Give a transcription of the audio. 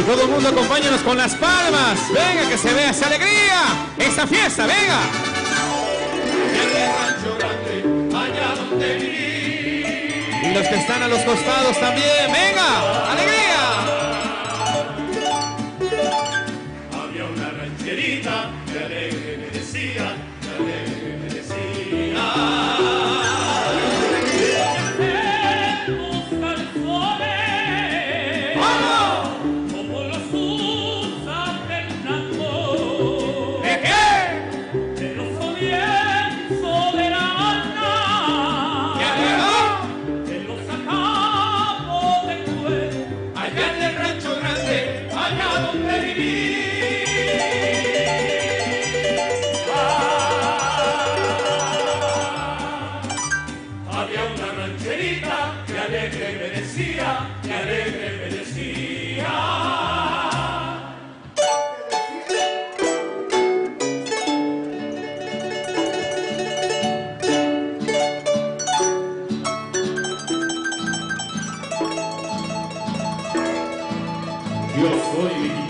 Todo el mundo acompáñanos con las palmas. Venga, que se vea esa alegría. Esta fiesta, venga. Y los que están a los costados también. Venga, alegría. Había una rancherita que alegre me decía, que alegre me decía. Que alegre me decía, que alegre me decía. Yo soy